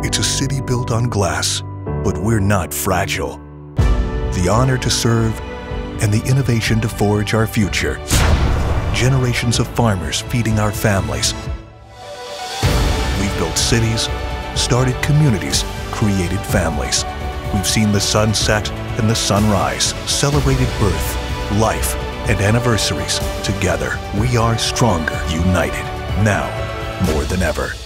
It's a city built on glass, but we're not fragile. The honor to serve and the innovation to forge our future. Generations of farmers feeding our families. We've built cities, started communities, created families. We've seen the sun set and the sunrise, celebrated birth, life, and anniversaries together. We are stronger, united, now more than ever.